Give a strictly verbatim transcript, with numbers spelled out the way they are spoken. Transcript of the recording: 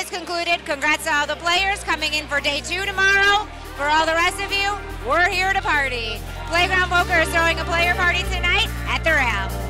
just concluded. Congrats to all the players coming in for day two tomorrow. For all the rest of you, we're here to party. Playground Poker is throwing a player party tonight at the Ram.